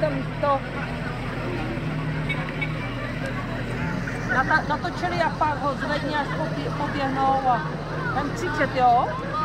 jsem to natočili a pak ho zvedni až poběhnou a ten křičet, jo?